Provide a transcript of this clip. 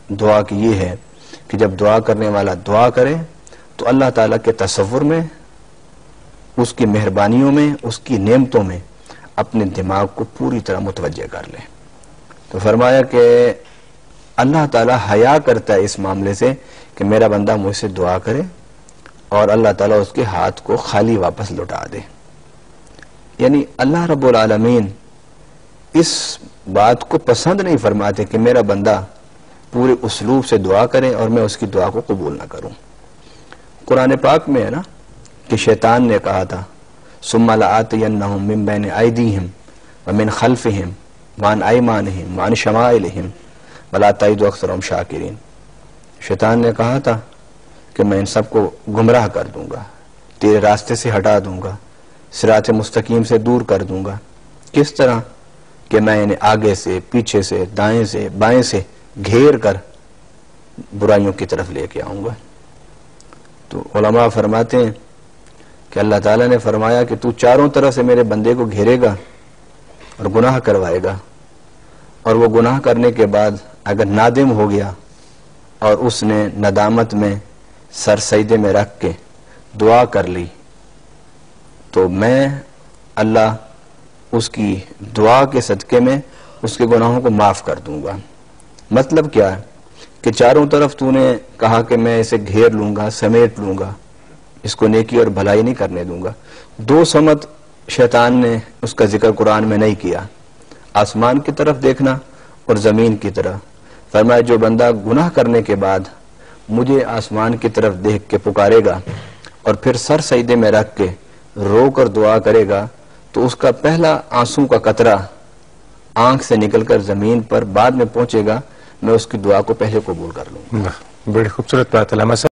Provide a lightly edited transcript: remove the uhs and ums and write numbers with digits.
दुआ की ये है कि जब दुआ करने वाला दुआ करे तो अल्लाह ताला के तसव्वुर में, उसकी मेहरबानियों में, उसकी नेमतों में अपने दिमाग को पूरी तरह मुतवज्जे कर ले। तो फरमाया कि अल्लाह ताला हया करता है इस मामले से कि मेरा बंदा मुझसे दुआ करे और अल्लाह ताला उसके हाथ को खाली वापस लौटा दे। यानी अल्लाह रब्बुल आलमीन इस बात को पसंद नहीं फरमाते कि मेरा बंदा पूरे उसलूब से दुआ करे और मैं उसकी दुआ को कबूल ना करूं। कुरान पाक में है ना कि शैतान ने कहा था सुम्मा लआतियन्नहुम मिन बैन अयदीहिम व मिन खल्फिहिम व अन अयमानिहिम व अन शमाइलिहिम वला तजिदु अक्सरहुम शाकिरीन। शैतान ने कहा था कि मैं इन सबको गुमराह कर दूंगा, तेरे रास्ते से हटा दूंगा, सिरात मुस्तकीम से दूर कर दूंगा। किस तरह कि मैं इन्हें आगे से, पीछे से, दाएं से, बाएं से घेर कर बुराइयों की तरफ लेके आऊंगा। तो उलमा फरमाते हैं कि अल्लाह ताला ने फरमाया कि तू चारों तरफ से मेरे बंदे को घेरेगा और गुनाह करवाएगा, और वो गुनाह करने के बाद अगर नादिम हो गया और उसने नदामत में सर सजदे में रख के दुआ कर ली तो मैं अल्लाह उसकी दुआ के सदके में उसके गुनाहों को माफ कर दूंगा। मतलब क्या है कि चारों तरफ तूने कहा कि मैं इसे घेर लूंगा, समेट लूंगा, इसको नेकी और भलाई नहीं करने दूंगा। दो समत शैतान ने उसका जिक्र कुरान में नहीं किया, आसमान की तरफ देखना और जमीन की तरफ। फरमाया जो बंदा गुनाह करने के बाद मुझे आसमान की तरफ देख के पुकारेगा और फिर सर सजदे में रख के रो कर दुआ करेगा तो उसका पहला आंसू का कतरा आंख से निकलकर जमीन पर बाद में पहुंचेगा, मैं उसकी दुआ को पहले कबूल कर लूंगा। बड़ी खूबसूरत बात है।